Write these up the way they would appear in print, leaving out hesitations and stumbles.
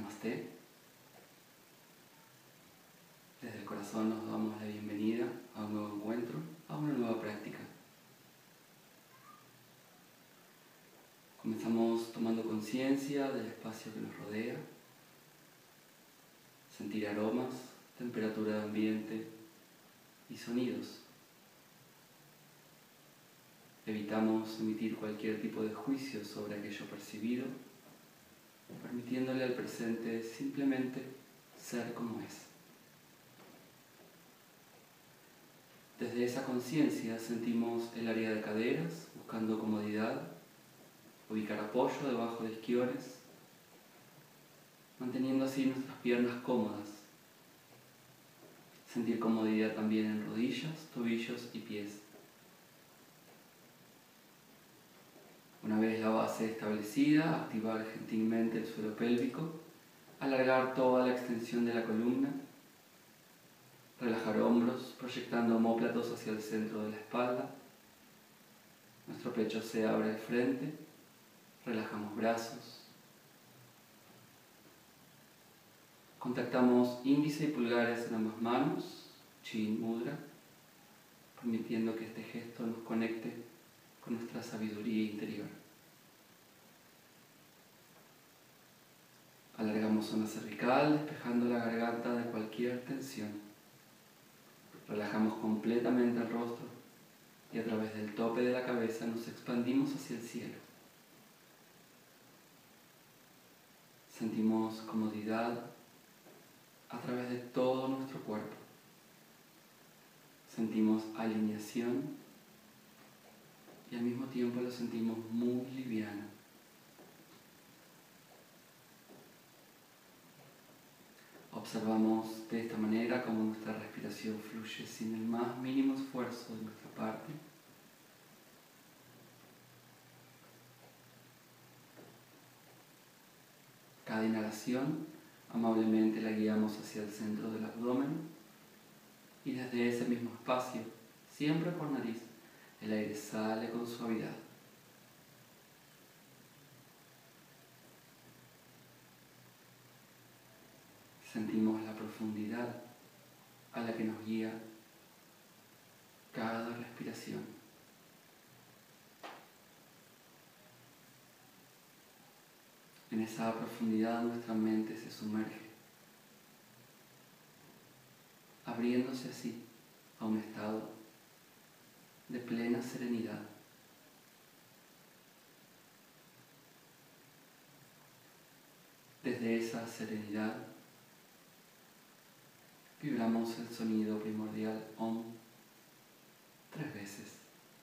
Namasté. Desde el corazón nos damos la bienvenida a un nuevo encuentro, a una nueva práctica. Comenzamos tomando conciencia del espacio que nos rodea, sentir aromas, temperatura de ambiente y sonidos. Evitamos emitir cualquier tipo de juicio sobre aquello percibido, permitiéndole al presente simplemente ser como es. Desde esa conciencia sentimos el área de caderas, buscando comodidad, ubicar apoyo debajo de isquiones, manteniendo así nuestras piernas cómodas. Sentir comodidad también en rodillas, tobillos y pies. Una vez la base establecida, activar gentilmente el suelo pélvico, alargar toda la extensión de la columna, relajar hombros, proyectando omóplatos hacia el centro de la espalda. Nuestro pecho se abre al frente, relajamos brazos. Contactamos índice y pulgares en ambas manos, Chin Mudra, permitiendo que este gesto nos conecte con nuestra sabiduría interior. Alargamos zona cervical, despejando la garganta de cualquier tensión. Relajamos completamente el rostro y a través del tope de la cabeza nos expandimos hacia el cielo. Sentimos comodidad a través de todo nuestro cuerpo. Sentimos alineación y al mismo tiempo lo sentimos muy liviano. Observamos de esta manera cómo nuestra respiración fluye sin el más mínimo esfuerzo de nuestra parte. Cada inhalación amablemente la guiamos hacia el centro del abdomen y desde ese mismo espacio, siempre por nariz, el aire sale con suavidad. Sentimos la profundidad a la que nos guía cada respiración. En esa profundidad nuestra mente se sumerge, abriéndose así a un estado de plena serenidad. Desde esa serenidad vibramos el sonido primordial Om 3 veces.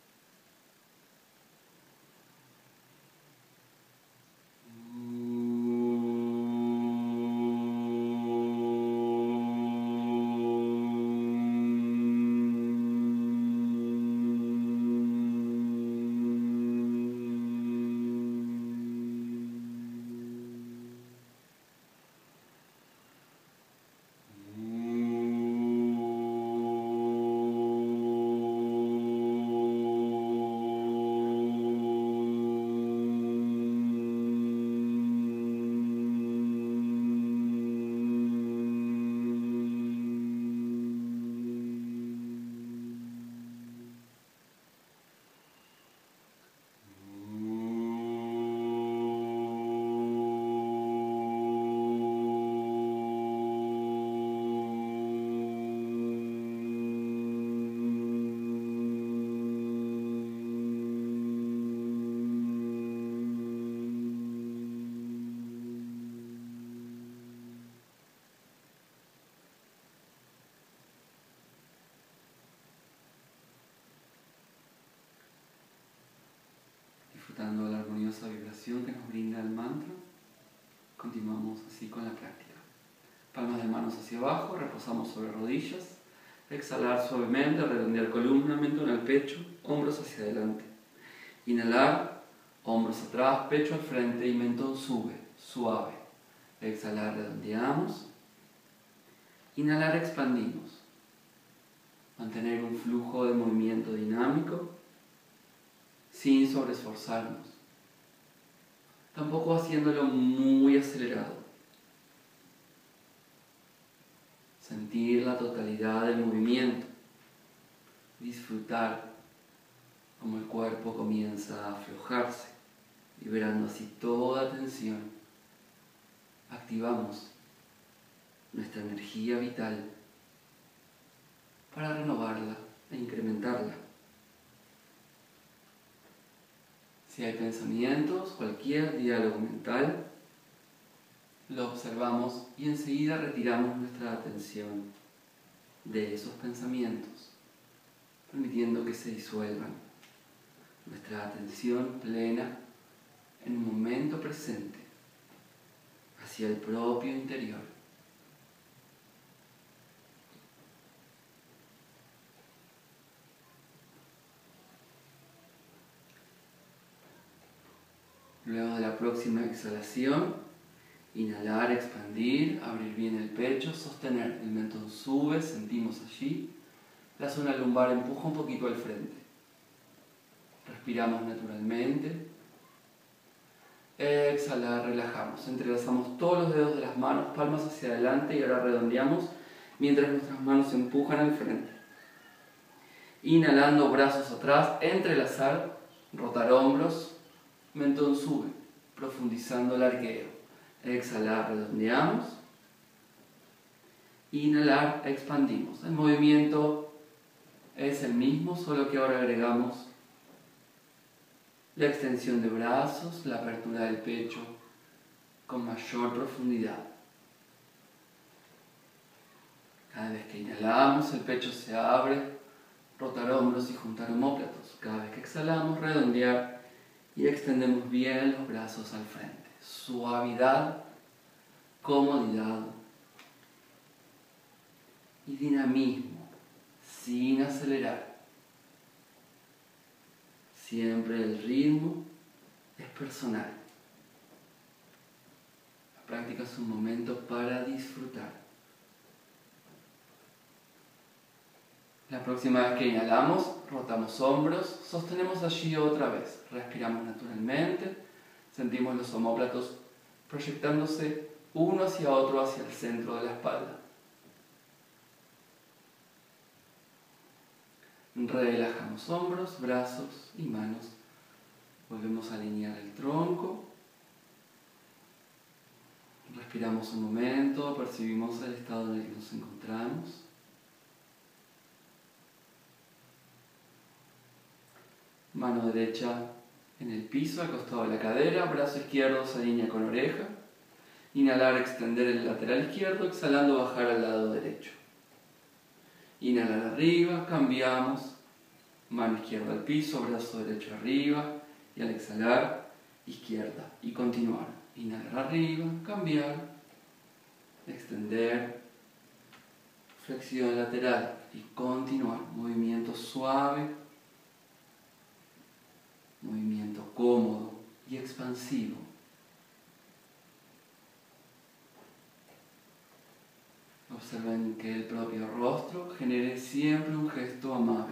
Disfrutando la armoniosa vibración que nos brinda el mantra, continuamos así con la práctica. Palmas de manos hacia abajo, reposamos sobre rodillas, exhalar suavemente, redondear columna, mentón al pecho, hombros hacia adelante. Inhalar, hombros atrás, pecho al frente y mentón sube, suave. Exhalar, redondeamos. Inhalar, expandimos. Mantener un flujo de movimiento dinámico sin sobreesforzarnos, tampoco haciéndolo muy acelerado. sentir la totalidad del movimiento, disfrutar como el cuerpo comienza a aflojarse, liberando así toda tensión. Activamos nuestra energía vital para renovarla e incrementarla. Si hay pensamientos, cualquier diálogo mental, lo observamos y enseguida retiramos nuestra atención de esos pensamientos, permitiendo que se disuelvan. Nuestra atención plena en un momento presente, hacia el propio interior. Luego de la próxima exhalación, inhalar, expandir, abrir bien el pecho, sostener. El mentón sube, sentimos allí. La zona lumbar empuja un poquito al frente. Respiramos naturalmente. Exhalar, relajamos. Entrelazamos todos los dedos de las manos, palmas hacia adelante y ahora redondeamos mientras nuestras manos se empujan al frente. Inhalando, brazos atrás, entrelazar, rotar hombros. Mentón sube, profundizando el arqueo. Exhalar, redondeamos. Inhalar, expandimos. El movimiento es el mismo, solo que ahora agregamos la extensión de brazos, la apertura del pecho con mayor profundidad. Cada vez que inhalamos, el pecho se abre, rotar hombros y juntar omóplatos. Cada vez que exhalamos, redondear y extendemos bien los brazos al frente. Suavidad, comodidad y dinamismo, sin acelerar. Siempre el ritmo es personal. La práctica es un momento para disfrutar. La próxima vez que inhalamos, rotamos hombros, sostenemos allí otra vez. Respiramos naturalmente, sentimos los omóplatos proyectándose uno hacia otro, hacia el centro de la espalda. Relajamos hombros, brazos y manos. Volvemos a alinear el tronco. Respiramos un momento, percibimos el estado en el que nos encontramos. Mano derecha en el piso, al costado de la cadera, brazo izquierdo se alinea con oreja. Inhalar, extender el lateral izquierdo, exhalando, bajar al lado derecho. Inhalar arriba, cambiamos, mano izquierda al piso, brazo derecho arriba, y al exhalar, izquierda, y continuar. Inhalar arriba, cambiar, extender, flexión lateral, y continuar. Movimiento suave, movimiento cómodo y expansivo. Observen que el propio rostro genere siempre un gesto amable.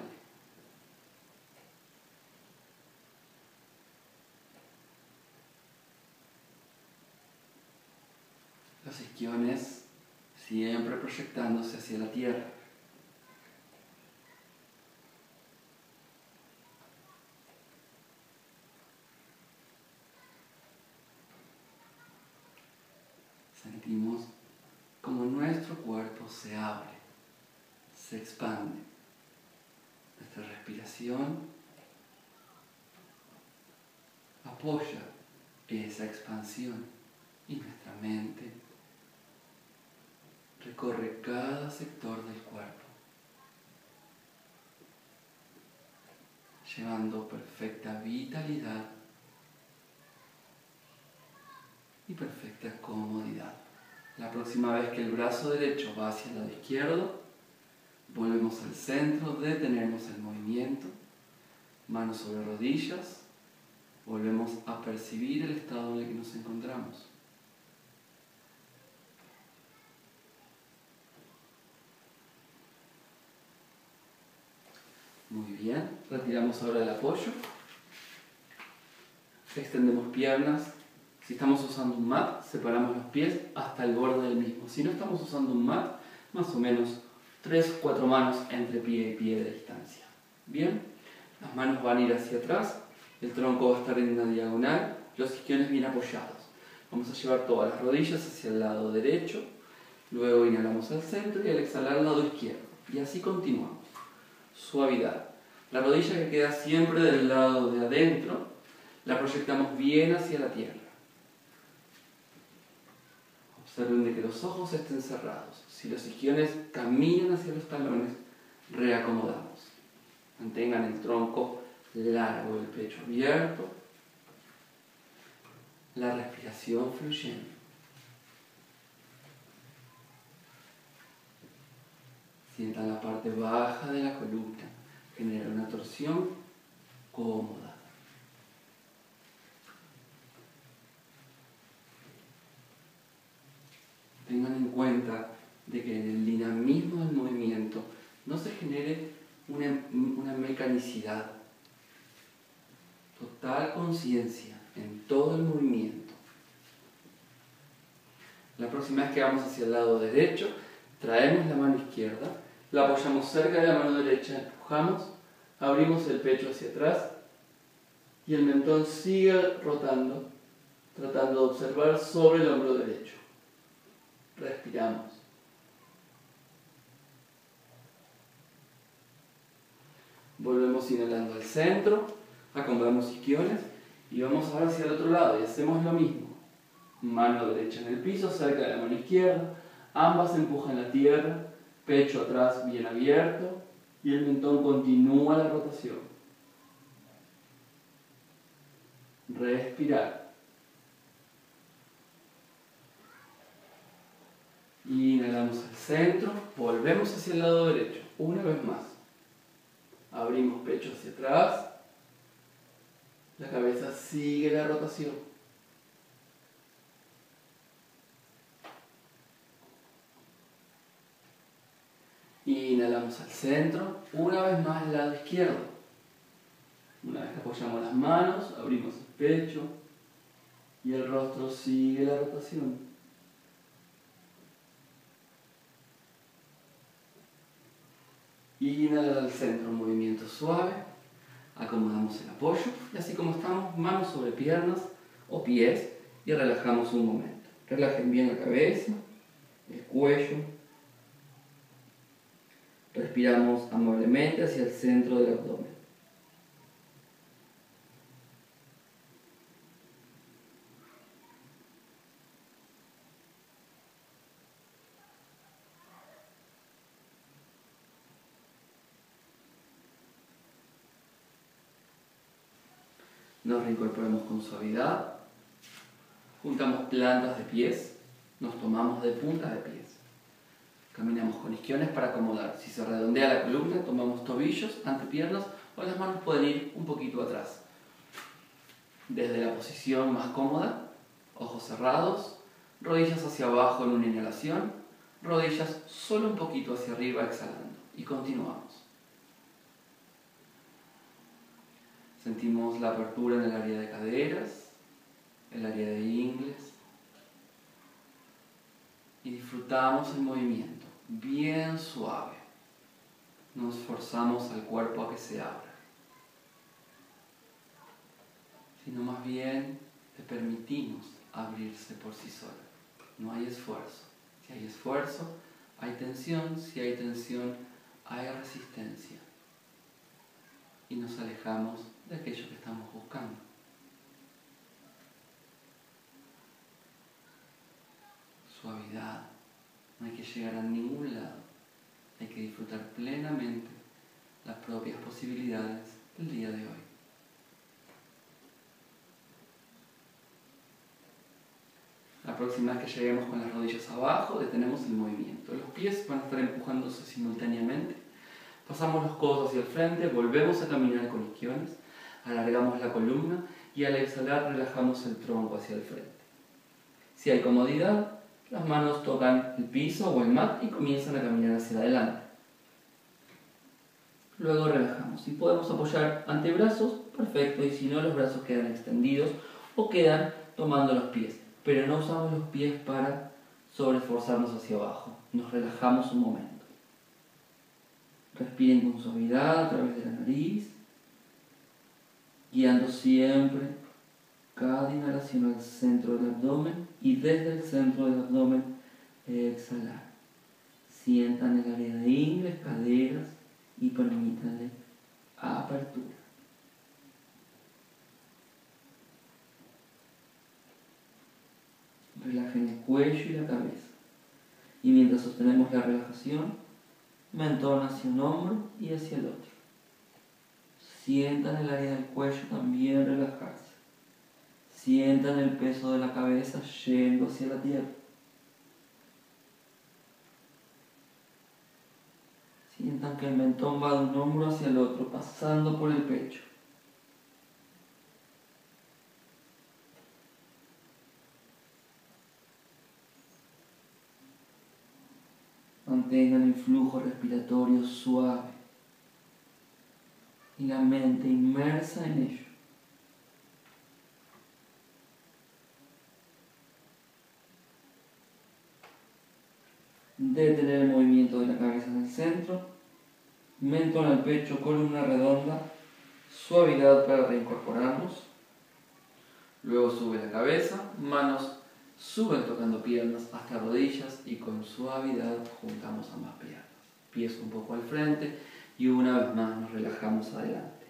Los isquiones siempre proyectándose hacia la tierra. Sentimos como nuestro cuerpo se abre, se expande. Nuestra respiración apoya esa expansión y nuestra mente recorre cada sector del cuerpo, llevando perfecta vitalidad y perfecta comodidad. La próxima vez que el brazo derecho va hacia el lado izquierdo, volvemos al centro, detenemos el movimiento, manos sobre rodillas, volvemos a percibir el estado en el que nos encontramos. Muy bien, retiramos ahora el apoyo, extendemos piernas. Si estamos usando un mat, separamos los pies hasta el borde del mismo. Si no estamos usando un mat, más o menos 3 o 4 manos entre pie y pie de distancia. Bien, las manos van a ir hacia atrás, el tronco va a estar en una diagonal, los isquiones bien apoyados. Vamos a llevar todas las rodillas hacia el lado derecho, luego inhalamos al centro y al exhalar al lado izquierdo. Y así continuamos. Suavidad. La rodilla que queda siempre del lado de adentro, la proyectamos bien hacia la tierra. Observen de que los ojos estén cerrados. Si los isquiones caminan hacia los talones, reacomodamos. Mantengan el tronco largo, el pecho abierto, la respiración fluyendo. Sientan la parte baja de la columna, genera una torsión cómoda. Tengan en cuenta de que en el dinamismo del movimiento no se genere una mecanicidad. Total conciencia en todo el movimiento. La próxima vez que vamos hacia el lado derecho, traemos la mano izquierda, la apoyamos cerca de la mano derecha, empujamos, abrimos el pecho hacia atrás y el mentón sigue rotando, tratando de observar sobre el hombro derecho. Respiramos. Volvemos inhalando al centro, acomodamos isquiones y vamos ahora hacia el otro lado y hacemos lo mismo. Mano derecha en el piso, cerca de la mano izquierda, ambas empujan la tierra, pecho atrás bien abierto y el mentón continúa la rotación. Respirar. Inhalamos al centro, volvemos hacia el lado derecho, una vez más. Abrimos pecho hacia atrás, la cabeza sigue la rotación. Inhalamos al centro, una vez más al lado izquierdo. Una vez que apoyamos las manos, abrimos el pecho y el rostro sigue la rotación. Inhalar al centro, un movimiento suave, acomodamos el apoyo y así como estamos, manos sobre piernas o pies y relajamos un momento. Relajen bien la cabeza, el cuello. Respiramos amablemente hacia el centro del abdomen. Nos reincorporamos con suavidad, juntamos plantas de pies, nos tomamos de puntas de pies. Caminamos con isquiones para acomodar. Si se redondea la columna, tomamos tobillos, antepiernas o las manos pueden ir un poquito atrás. Desde la posición más cómoda, ojos cerrados, rodillas hacia abajo en una inhalación, rodillas solo un poquito hacia arriba exhalando. Y continuamos. Sentimos la apertura en el área de caderas, el área de ingles. Y disfrutamos el movimiento, bien suave. Nos forzamos al cuerpo a que se abra, sino más bien le permitimos abrirse por sí solo. No hay esfuerzo. Si hay esfuerzo, hay tensión. Si hay tensión, hay resistencia. Y nos alejamos de aquello que estamos buscando. Suavidad. No hay que llegar a ningún lado. Hay que disfrutar plenamente las propias posibilidades del día de hoy. La próxima vez que lleguemos con las rodillas abajo, detenemos el movimiento. Los pies van a estar empujándose simultáneamente. Pasamos los codos hacia el frente, volvemos a caminar con isquiones, alargamos la columna y al exhalar relajamos el tronco hacia el frente. Si hay comodidad, las manos tocan el piso o el mat y comienzan a caminar hacia adelante. Luego relajamos. Si podemos apoyar antebrazos, perfecto, y si no, los brazos quedan extendidos o quedan tomando los pies. Pero no usamos los pies para sobre esforzarnos hacia abajo. Nos relajamos un momento. Respiren con suavidad a través de la nariz, guiando siempre cada inhalación al centro del abdomen y desde el centro del abdomen exhalar. Sientan el área de ingles, caderas y permítanle apertura. Relajen el cuello y la cabeza. Y mientras sostenemos la relajación, mentón hacia un hombro y hacia el otro. Sientan el área del cuello también relajarse. Sientan el peso de la cabeza yendo hacia la tierra. Sientan que el mentón va de un hombro hacia el otro, pasando por el pecho. Mantengan el flujo respiratorio suave y la mente inmersa en ello. Detener el movimiento de la cabeza en el centro, mentón al pecho, columna redonda, suavidad para reincorporarnos. Luego sube la cabeza, manos suben tocando piernas hasta rodillas y con suavidad juntamos ambas piernas. Pies un poco al frente y una vez más nos relajamos adelante.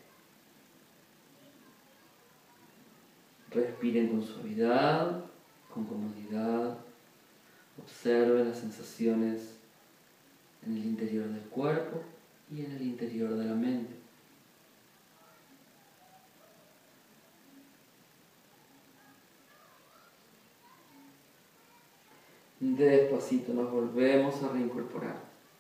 Respiren con suavidad, con comodidad. Observen las sensaciones en el interior del cuerpo y en el interior de la mente. Despacito nos volvemos a reincorporar.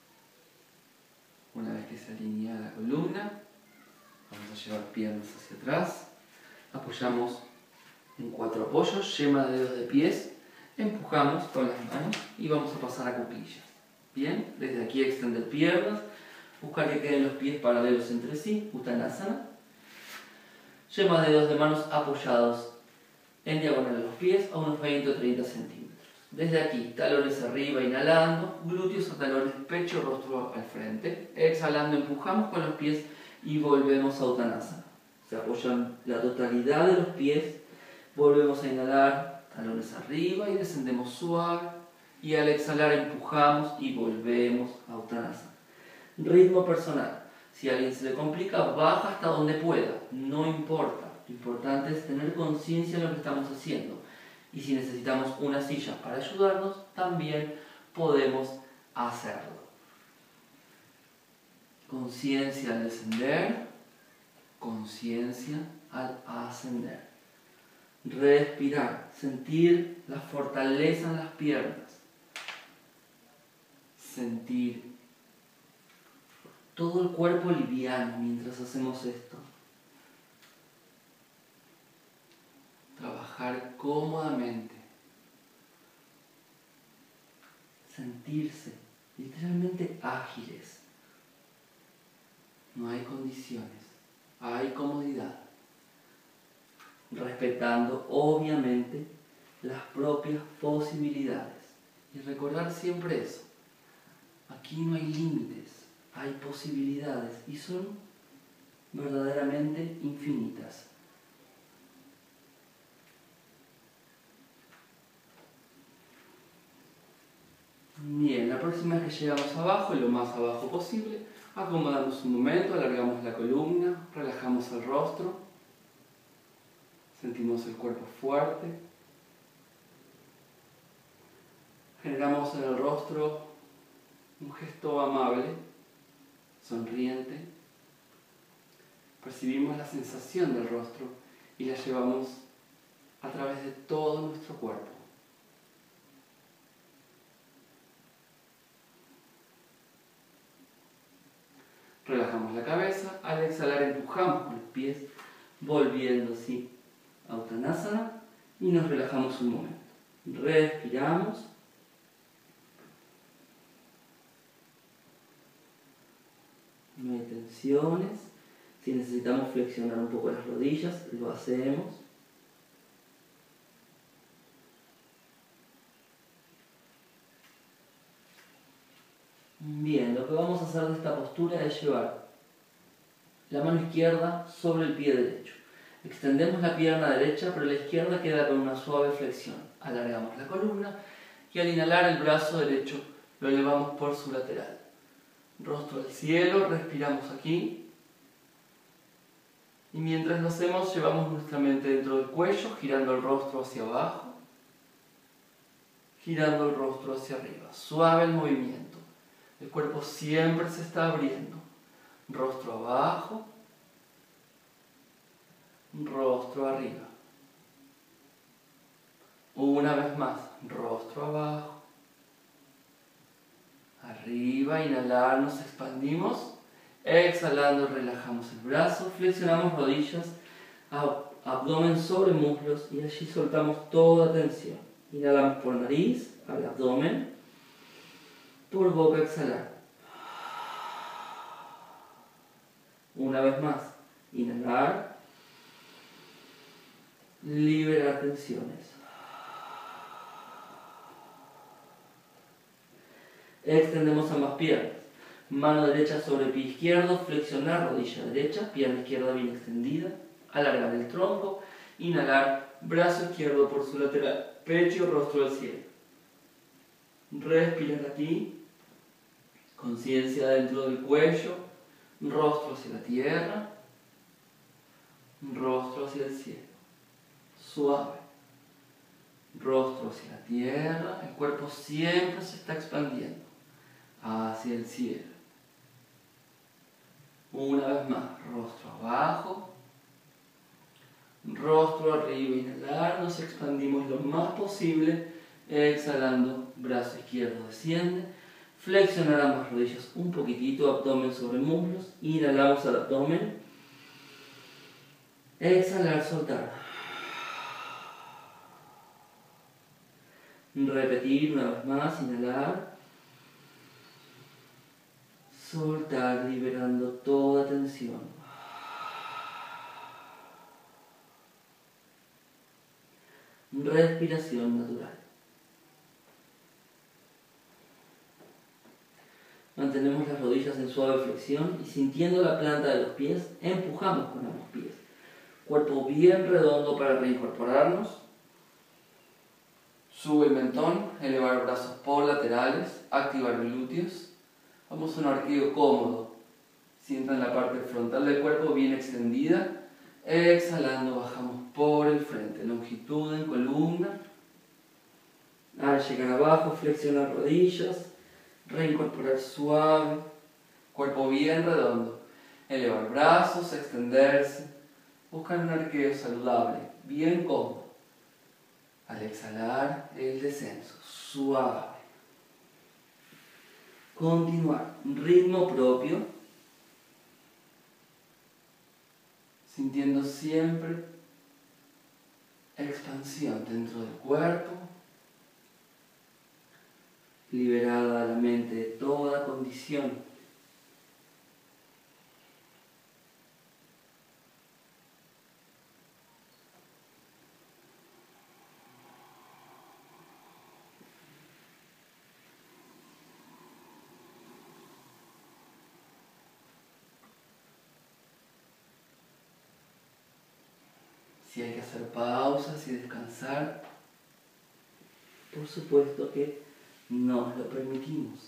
Una vez que se alinea la columna, vamos a llevar piernas hacia atrás. Apoyamos en 4 apoyos, yema de dedos de pies. Empujamos con las manos y vamos a pasar a cuclillas. Bien, desde aquí extender piernas, buscar que queden los pies paralelos entre sí, Uttanasana. Yema de dedos de manos apoyados en diagonal a los pies a unos 20 o 30 centímetros. Desde aquí, talones arriba, inhalando, glúteos a talones, pecho, rostro al frente. Exhalando, empujamos con los pies y volvemos a Uttanasana. Se apoyan la totalidad de los pies, volvemos a inhalar, talones arriba y descendemos suave. Y al exhalar empujamos y volvemos a Uttanasana. Ritmo personal. Si a alguien se le complica, baja hasta donde pueda. No importa. Lo importante es tener conciencia de lo que estamos haciendo. Y si necesitamos una silla para ayudarnos, también podemos hacerlo. Conciencia al descender, conciencia al ascender. Respirar, sentir la fortaleza en las piernas. Sentir todo el cuerpo liviano mientras hacemos esto. Trabajar cómodamente. Sentirse literalmente ágiles. No hay condiciones, hay comodidad. Respetando obviamente las propias posibilidades. Y recordar siempre eso. Aquí no hay límites, hay posibilidades y son verdaderamente infinitas. Bien, la próxima vez que llegamos abajo, lo más abajo posible, acomodamos un momento, alargamos la columna, relajamos el rostro, sentimos el cuerpo fuerte, generamos en el rostro un gesto amable, sonriente, percibimos la sensación del rostro y la llevamos a través de todo nuestro cuerpo. Relajamos la cabeza, al exhalar empujamos con los pies, volviendo así a Uttanasana y nos relajamos un momento. Respiramos. No hay tensiones. Si necesitamos flexionar un poco las rodillas, lo hacemos. postura de llevar la mano izquierda sobre el pie derecho. Extendemos la pierna derecha, pero la izquierda queda con una suave flexión. Alargamos la columna y al inhalar el brazo derecho lo elevamos por su lateral. Rostro al cielo, respiramos aquí. Y mientras lo hacemos, llevamos nuestra mente dentro del cuello, girando el rostro hacia abajo, girando el rostro hacia arriba. Suave el movimiento. El cuerpo siempre se está abriendo. Rostro abajo, rostro arriba. Una vez más, rostro abajo, arriba, inhalar, nos expandimos. Exhalando, relajamos el brazo, flexionamos rodillas, abdomen sobre muslos y allí soltamos toda tensión. Inhalamos por nariz, al abdomen, por boca exhalar. Una vez más, inhalar, liberar tensiones. Extendemos ambas piernas. Mano derecha sobre pie izquierdo, flexionar rodilla derecha, pierna izquierda bien extendida, alargar el tronco, inhalar, brazo izquierdo por su lateral, pecho, rostro al cielo. Respirar aquí, conciencia dentro del cuello, rostro hacia la tierra, rostro hacia el cielo. Suave. Rostro hacia la tierra, el cuerpo siempre se está expandiendo hacia el cielo. Una vez más, rostro abajo, rostro arriba, inhalar, nos expandimos lo más posible, exhalando, brazo izquierdo desciende, flexionar ambas rodillas un poquitito, abdomen sobre muslos, inhalamos al abdomen, exhalar, soltar. Repetir una vez más, inhalar, soltar, liberando toda tensión. Respiración natural. Mantenemos las rodillas en suave flexión y sintiendo la planta de los pies, empujamos con ambos pies. Cuerpo bien redondo para reincorporarnos. Sube el mentón, elevar brazos por laterales, activar glúteos. Vamos a un arqueo cómodo. Sientan la parte frontal del cuerpo bien extendida. Exhalando, bajamos por el frente. Longitud en columna. Al llegar abajo, flexionar rodillas. Reincorporar suave. Cuerpo bien redondo. Elevar brazos, extenderse. Buscar un arqueo saludable, bien cómodo. Al exhalar, el descenso, suave. Continuar, ritmo propio, sintiendo siempre expansión dentro del cuerpo, liberada la mente de toda condición. Si hay que hacer pausas y descansar, por supuesto que nos lo permitimos.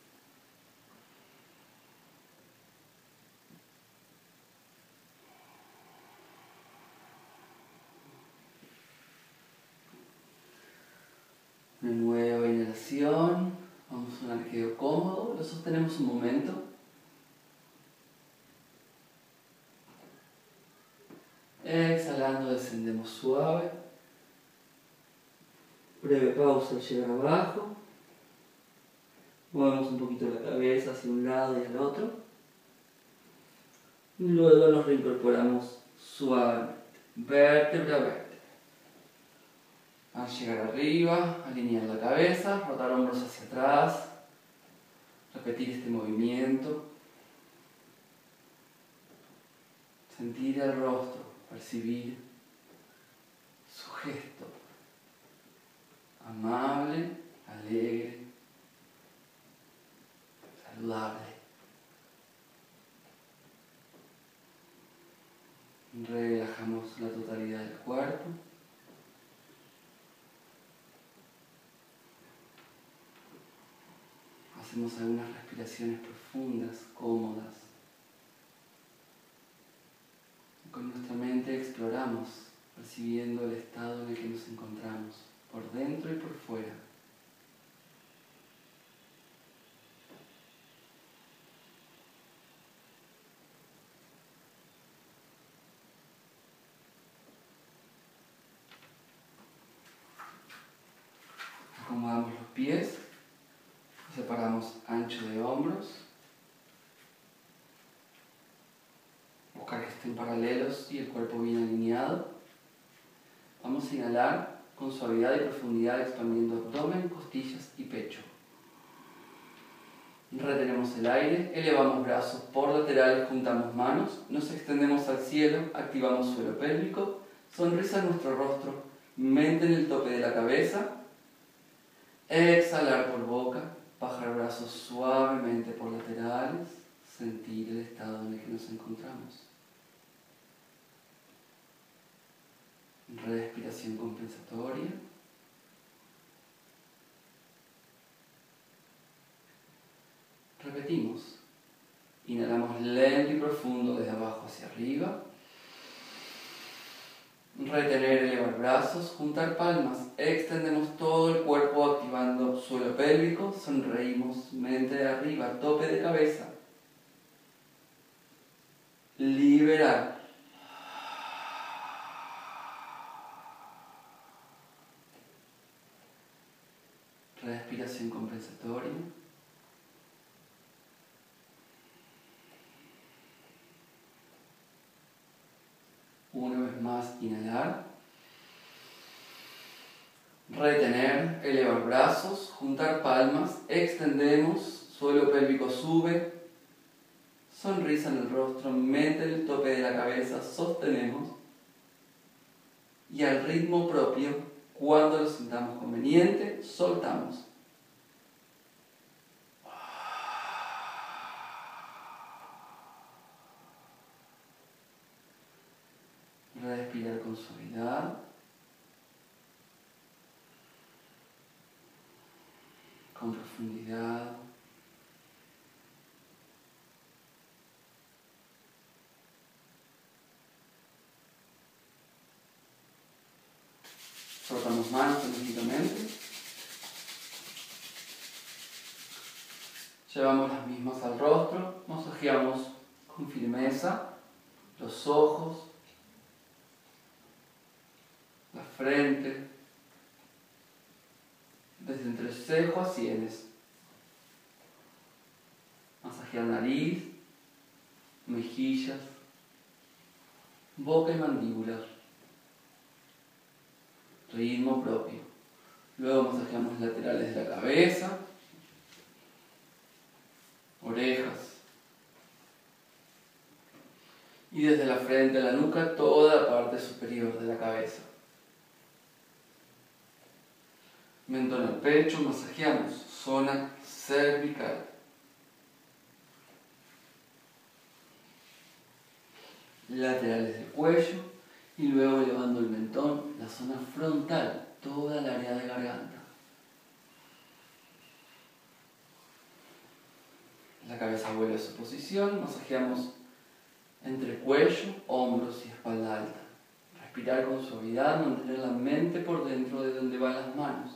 Una nueva inhalación, vamos a un arqueo cómodo, lo sostenemos un momento. Exhalando, descendemos suave. Breve pausa al llegar abajo. Movemos un poquito la cabeza hacia un lado y al otro. Y luego nos reincorporamos suavemente, vértebra a vértebra. Al llegar arriba, alinear la cabeza, rotar hombros hacia atrás. Repetir este movimiento. Sentir el rostro, percibir su gesto. Amable, alegre, saludable. Relajamos la totalidad del cuerpo. Hacemos algunas respiraciones profundas, cómodas. Con nuestra mente exploramos, percibiendo el estado en el que nos encontramos, por dentro y por fuera. Acomodamos los pies, separamos ancho de hombros, buscar que estén paralelos y el cuerpo bien alineado. Vamos a inhalar con suavidad y profundidad expandiendo abdomen, costillas y pecho. Retenemos el aire, elevamos brazos por laterales, juntamos manos, nos extendemos al cielo, activamos suelo pélvico, sonrisa en nuestro rostro, mente en el tope de la cabeza. Exhalar por boca, bajar brazos suavemente por laterales, sentir el estado en el que nos encontramos. Respiración compensatoria. Repetimos. Inhalamos lento y profundo desde abajo hacia arriba. Retener, elevar brazos, juntar palmas, extendemos todo el cuerpo activando suelo pélvico, sonreímos, mente de arriba, tope de cabeza. Liberar. Respiración compensatoria. Una vez más, inhalar. Retener, elevar brazos, juntar palmas, extendemos, suelo pélvico sube, sonrisa en el rostro, mente en el tope de la cabeza, sostenemos. Y al ritmo propio, cuando lo sintamos conveniente, soltamos. Respirar con suavidad. Con profundidad. Frotamos manos enérgicamente. Llevamos las mismas al rostro, masajeamos con firmeza los ojos, la frente, desde entrecejo a sienes. Masajear nariz, mejillas, boca y mandíbula. Ritmo propio. Luego masajeamos laterales de la cabeza, orejas. Y desde la frente a la nuca, toda la parte superior de la cabeza. Mentón al pecho, masajeamos zona cervical. Laterales del cuello y luego elevando el mentón, la zona frontal, toda el área de garganta. La cabeza vuelve a su posición, masajeamos entre cuello, hombros y espalda alta. Respirar con suavidad, mantener la mente por dentro de donde van las manos.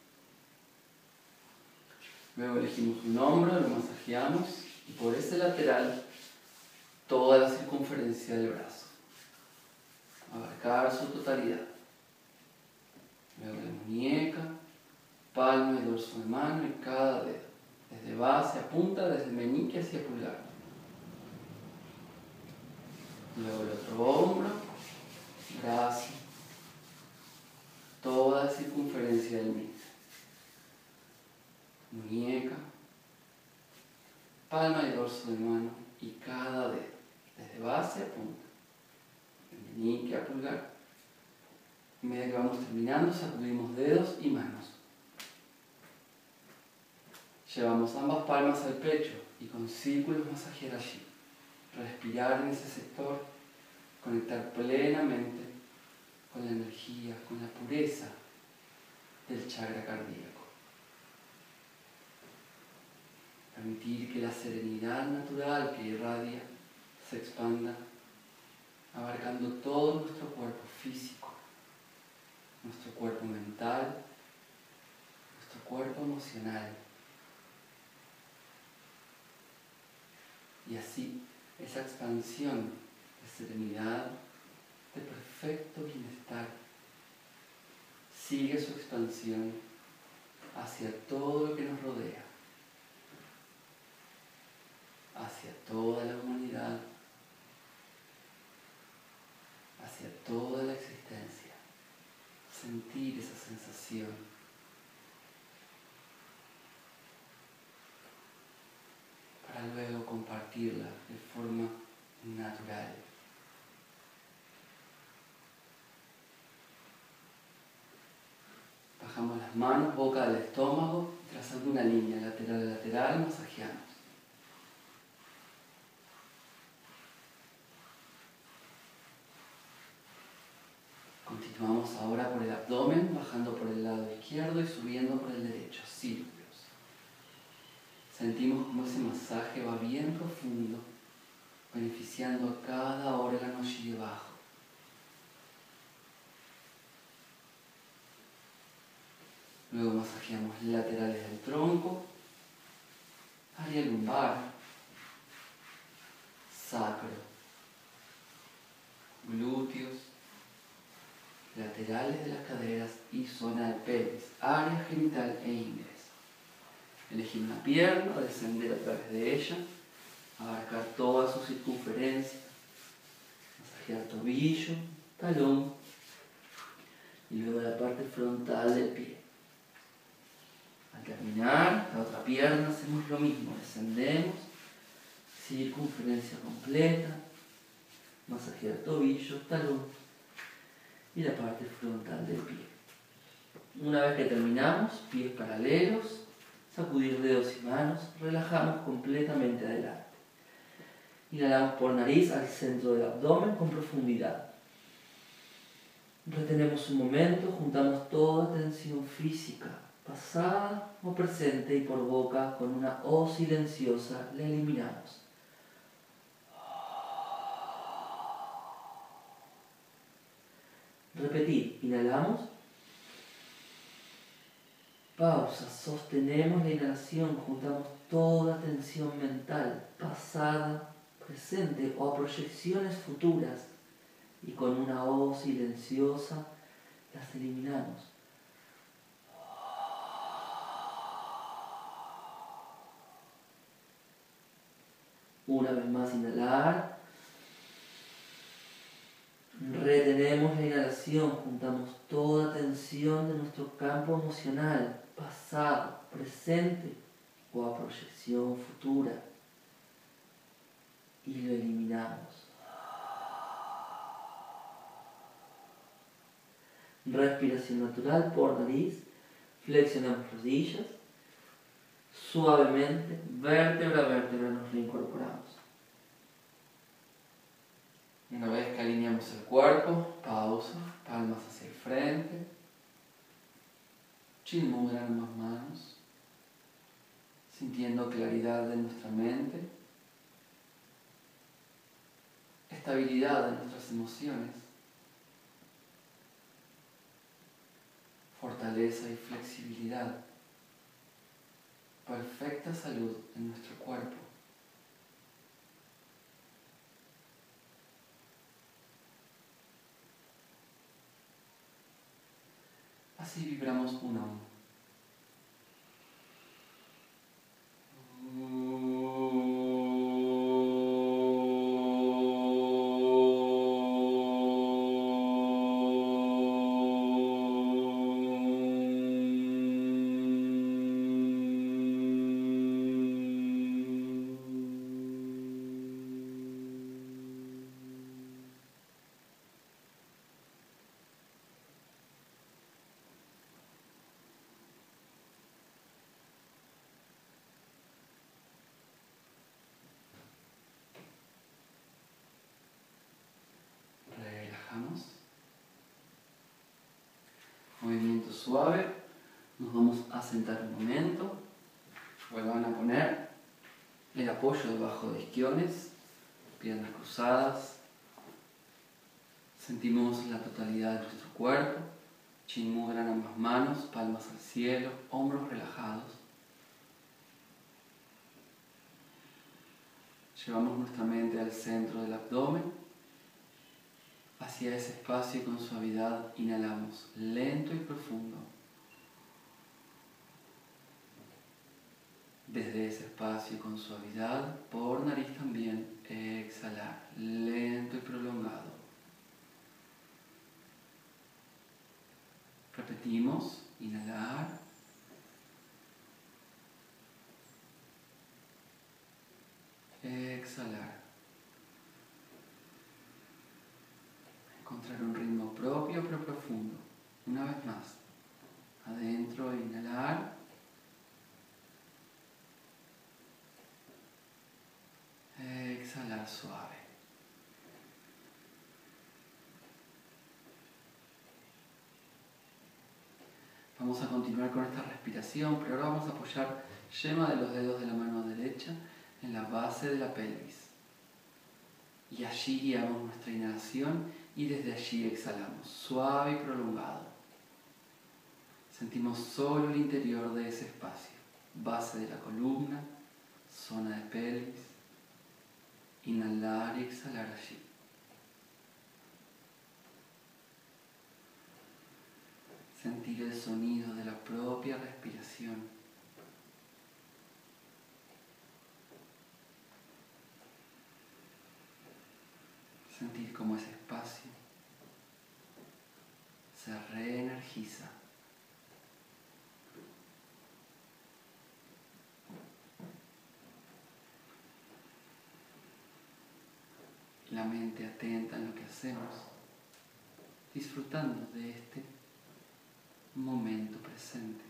Luego elegimos un hombro, lo masajeamos y por ese lateral toda la circunferencia del brazo. Abarcar su totalidad. Luego la muñeca, palma y dorso de mano y cada dedo. Desde base a punta, desde meñique hacia pulgar. Luego el otro hombro, brazo, toda la circunferencia del mismo. Muñeca, palma y dorso de mano y cada dedo, desde base a punta, de meñique a pulgar. A medida que vamos terminando, sacudimos dedos y manos. Llevamos ambas palmas al pecho y con círculos masajear allí. Respirar en ese sector conectar plenamente con la energía, con la pureza del chakra cardíaco. Permitir que la serenidad natural que irradia se expanda, abarcando todo nuestro cuerpo físico, nuestro cuerpo mental, nuestro cuerpo emocional. Y así, esa expansión de serenidad, de perfecto bienestar, sigue su expansión hacia todo lo que nos rodea, hacia toda la humanidad, hacia toda la existencia. Sentir esa sensación. Para luego compartirla de forma natural. Bajamos las manos, boca del estómago, trazando una línea lateral a lateral, masajeamos. Continuamos ahora por el abdomen, bajando por el lado izquierdo y subiendo por el derecho, círculos. Sentimos como ese masaje va bien profundo, beneficiando a cada órgano allí debajo. Luego masajeamos laterales del tronco, área lumbar, sacro, glúteos, laterales de las caderas y zona del pelvis, área genital e ingres. Elegir una pierna, descender a través de ella, abarcar toda su circunferencia, masajear tobillo, talón y luego la parte frontal del pie. Al terminar, la otra pierna hacemos lo mismo, descendemos, circunferencia completa, masajear tobillo, talón y la parte frontal del pie. Una vez que terminamos, pies paralelos, sacudir dedos y manos, relajamos completamente adelante. Inhalamos por nariz al centro del abdomen con profundidad. Retenemos un momento, juntamos toda tensión física, pasada o presente, y por boca con una O silenciosa la eliminamos. Repetir, inhalamos, pausa, sostenemos la inhalación, juntamos toda tensión mental, pasada, presente o a proyecciones futuras, y con una O silenciosa las eliminamos. Una vez más, inhalar. Retenemos la inhalación, juntamos toda tensión de nuestro campo emocional, pasado, presente o a proyección futura, y lo eliminamos. Respiración natural por nariz, flexionamos rodillas, suavemente, vértebra a vértebra nos reincorporamos. Una vez que alineamos el cuerpo, pausa, palmas hacia el frente, Chin Mudra en ambas manos, sintiendo claridad de nuestra mente, estabilidad de nuestras emociones, fortaleza y flexibilidad, perfecta salud en nuestro cuerpo. Así vibramos un Om. suave. Nos vamos a sentar un momento. Vuelvan a poner el apoyo debajo de isquiones, piernas cruzadas. Sentimos la totalidad de nuestro cuerpo. Chin Mudra en ambas manos, palmas al cielo, hombros relajados. Llevamos nuestra mente al centro del abdomen. Hacia ese espacio y con suavidad inhalamos lento y profundo. Desde ese espacio y con suavidad, por nariz también, exhalar lento y prolongado. Repetimos, inhalar. Exhalar. Encontrar un ritmo propio pero profundo. Una vez más. Adentro, inhalar. Exhalar suave. Vamos a continuar con esta respiración, pero ahora vamos a apoyar yema de los dedos de la mano derecha en la base de la pelvis. Y allí guiamos nuestra inhalación y desde allí exhalamos, suave y prolongado. Sentimos solo el interior de ese espacio, base de la columna, zona de pelvis. Inhalar y exhalar allí. Sentir el sonido de la propia respiración. Sentir cómo ese espacio se reenergiza. La mente atenta en lo que hacemos, disfrutando de este momento presente.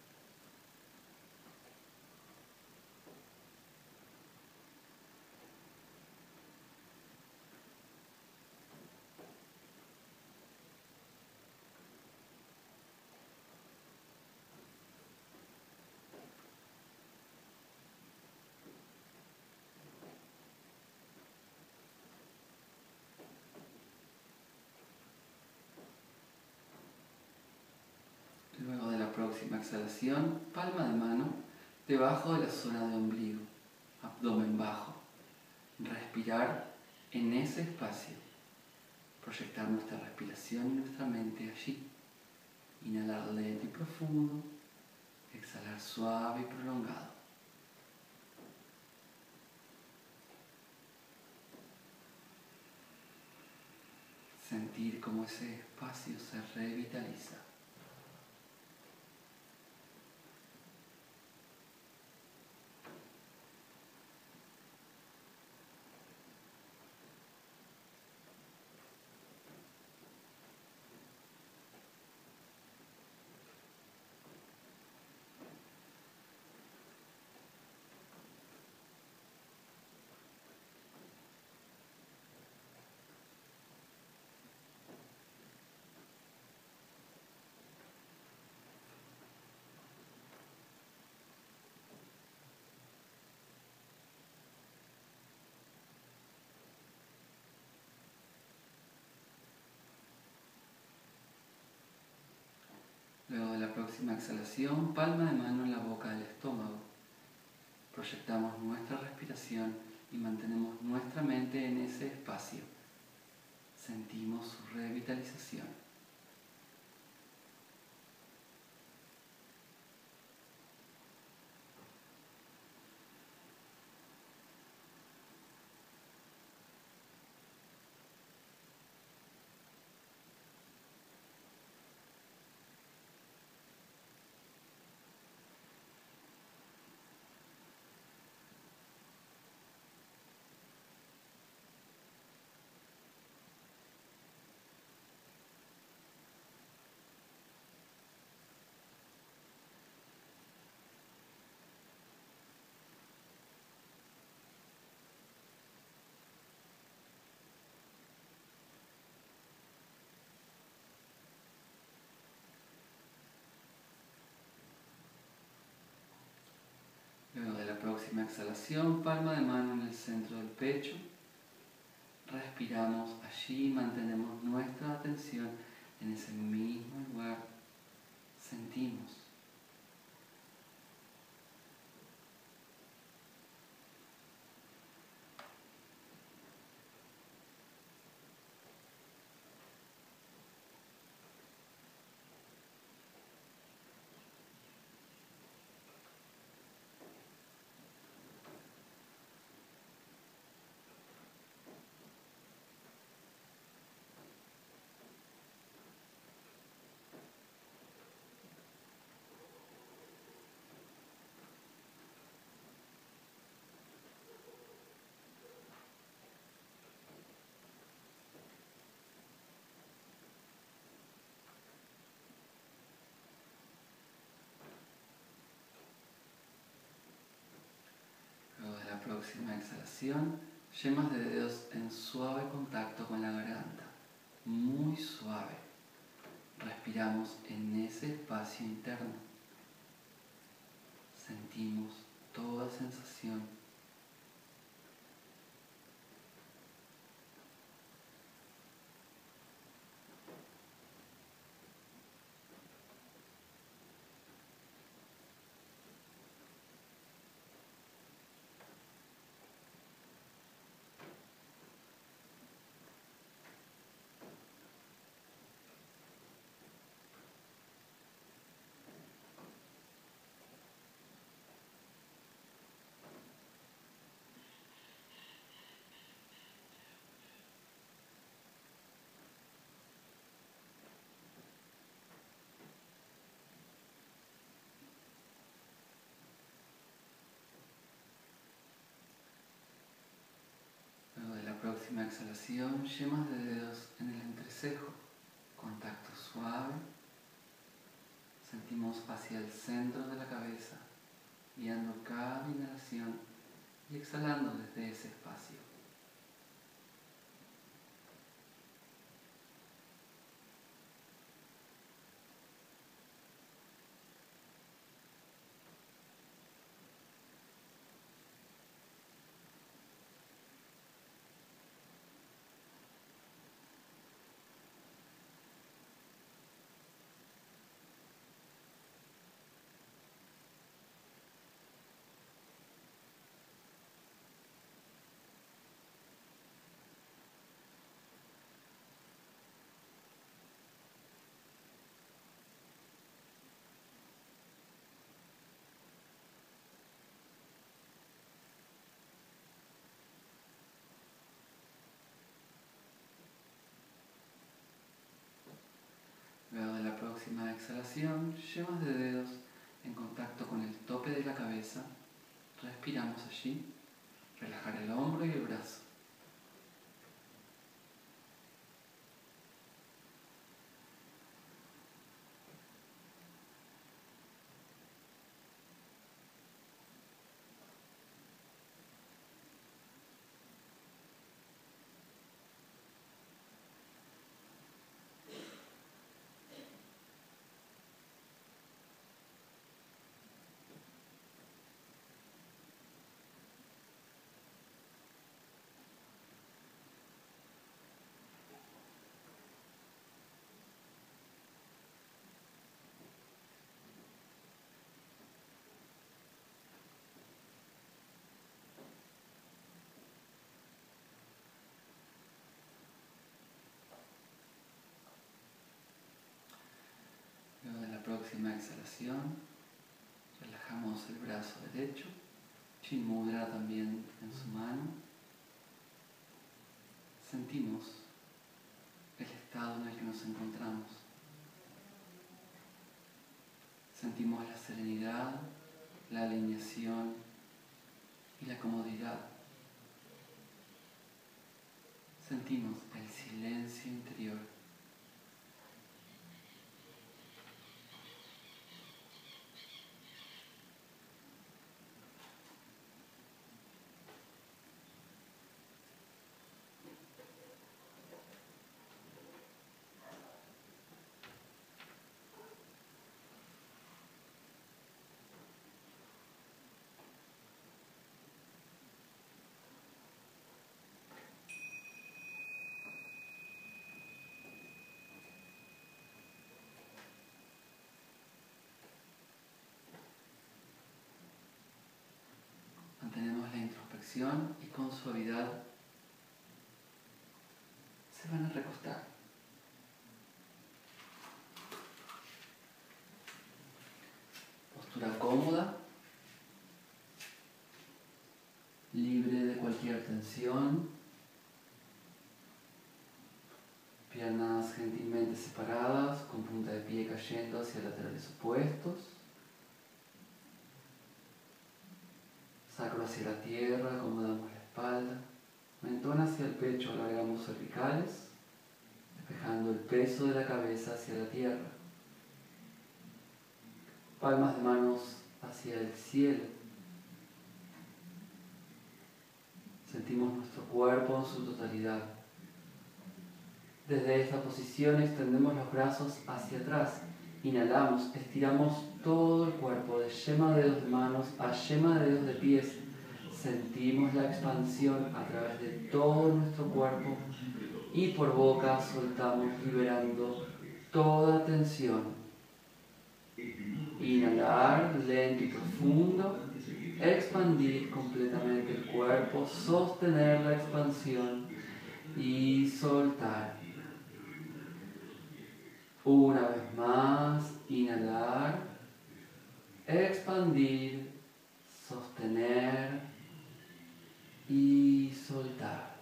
Luego de la próxima exhalación, palma de mano debajo de la zona de ombligo, abdomen bajo. Respirar en ese espacio. Proyectar nuestra respiración y nuestra mente allí. Inhalar lento y profundo. Exhalar suave y prolongado. Sentir cómo ese espacio se revitaliza. Luego de la próxima exhalación, palma de mano en la boca del estómago. Proyectamos nuestra respiración y mantenemos nuestra mente en ese espacio. Sentimos su revitalización. próxima exhalación, palma de mano en el centro del pecho. Respiramos allí, mantenemos nuestra atención en ese mismo lugar. Sentimos. Próxima exhalación, yemas de dedos en suave contacto con la garganta, muy suave. Respiramos en ese espacio interno. Sentimos toda sensación. Próxima exhalación, yemas de dedos en el entrecejo, contacto suave. Sentimos hacia el centro de la cabeza, guiando cada inhalación y exhalando desde ese espacio. Luego de la próxima exhalación, yemas de dedos en contacto con el tope de la cabeza. Respiramos allí, relajar el hombro y el brazo. Luego de la próxima exhalación, relajamos el brazo derecho, Chin Mudra también en su mano. Sentimos el estado en el que nos encontramos. Sentimos la serenidad, la alineación y la comodidad. Sentimos el silencio interior. respiración y con suavidad se van a recostar. Postura cómoda, libre de cualquier tensión, piernas gentilmente separadas, con punta de pie cayendo hacia laterales opuestos, sacro hacia la tierra, acomodamos la espalda, mentón hacia el pecho, alargamos cervicales, despejando el peso de la cabeza hacia la tierra, palmas de manos hacia el cielo. Sentimos nuestro cuerpo en su totalidad. Desde esta posición extendemos los brazos hacia atrás. Inhalamos, estiramos todo el cuerpo, de yema de dedos de manos a yema de dedos de pies. Sentimos la expansión a través de todo nuestro cuerpo y por boca soltamos liberando toda tensión. Inhalar lento y profundo. Expandir completamente el cuerpo, sostener la expansión y soltar. Una vez más, inhalar, expandir, sostener y soltar.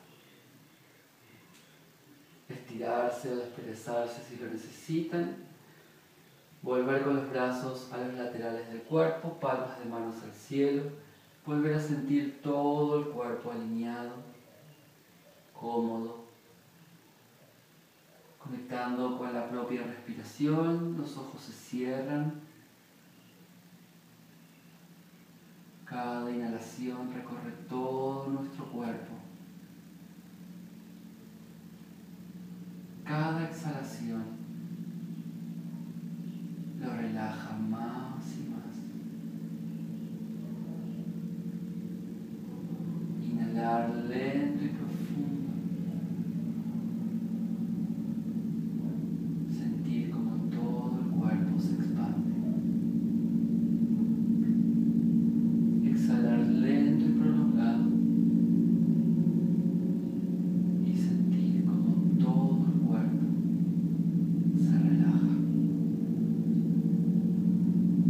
Estirarse o desperezarse si lo necesitan. Volver con los brazos a los laterales del cuerpo, palmas de manos al cielo. Volver a sentir todo el cuerpo alineado, cómodo. Conectando con la propia respiración, los ojos se cierran. Cada inhalación recorre todo nuestro cuerpo. Cada exhalación lo relaja más y más. Inhalar lento y profundo. Sentir como todo el cuerpo se expande. Exhalar lento y prolongado. Y sentir como todo el cuerpo se relaja.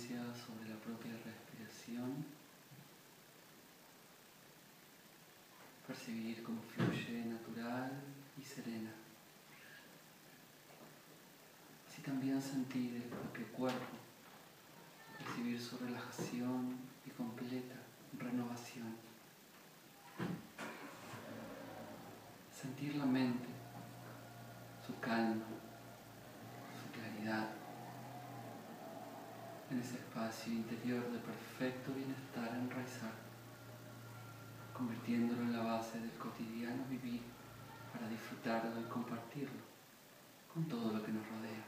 conciencia sobre la propia respiración, percibir cómo fluye natural y serena. Así también sentir el propio cuerpo, percibir su relajación y completa renovación. Sentir la mente, su calma, su claridad, en ese espacio interior de perfecto bienestar enraizado, convirtiéndolo en la base del cotidiano vivir para disfrutarlo y compartirlo con todo lo que nos rodea.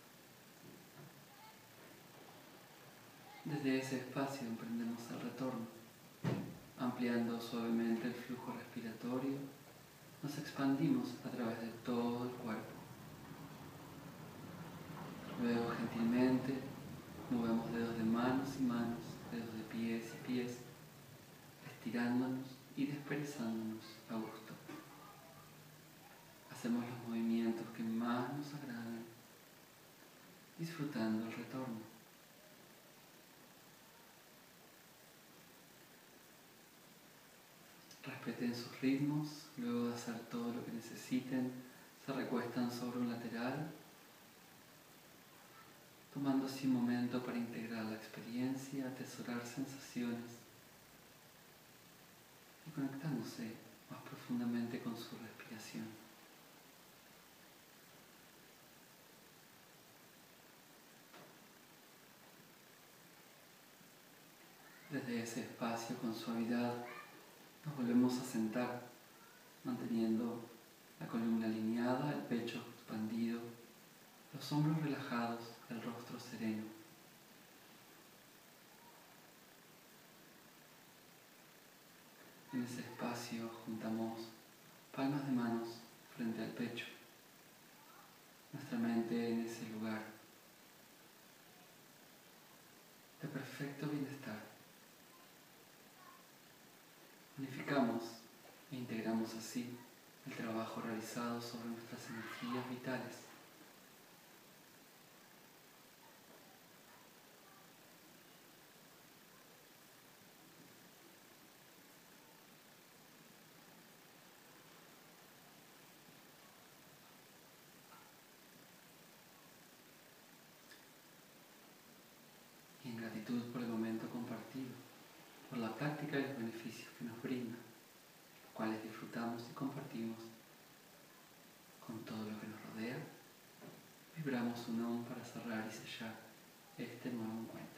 Desde ese espacio emprendemos el retorno, ampliando suavemente el flujo respiratorio, nos expandimos a través de todo el cuerpo. Luego, gentilmente, movemos dedos de manos y manos, dedos de pies y pies, estirándonos y desperezándonos a gusto. Hacemos los movimientos que más nos agradan, disfrutando el retorno. Respeten sus ritmos, luego de hacer todo lo que necesiten, se recuestan sobre un lateral, tomando así un momento para integrar la experiencia, atesorar sensaciones y conectándose más profundamente con su respiración. Desde ese espacio con suavidad nos volvemos a sentar, manteniendo la columna alineada, el pecho expandido, los hombros relajados, el rostro sereno. En ese espacio juntamos palmas de manos frente al pecho, nuestra mente en ese lugar de perfecto bienestar. Unificamos e integramos así el trabajo realizado sobre nuestras energías vitales. Y en gratitud por el momento compartido, por la práctica y los beneficios que nos brinda, los cuales disfrutamos y compartimos con todo lo que nos rodea, vibramos un OM para cerrar y sellar este nuevo encuentro.